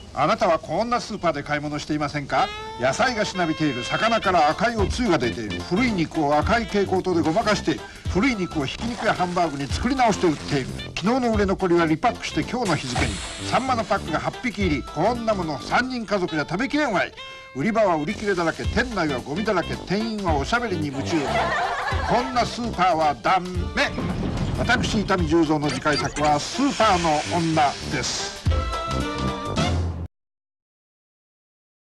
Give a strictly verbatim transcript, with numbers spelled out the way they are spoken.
あなたはこんなスーパーで買い物していませんか？野菜がしなびている、魚から赤いおつゆが出ている、古い肉を赤い蛍光灯でごまかしている、古い肉をひき肉やハンバーグに作り直して売っている。昨日の売れ残りはリパックして今日の日付に。サンマのパックがはっぴき入り、こんなものさんにん家族じゃ食べきれんわい。売り場は売り切れだらけ、店内はゴミだらけ、店員はおしゃべりに夢中。こんなスーパーはダメ。私伊丹十三の次回作はスーパーの女です。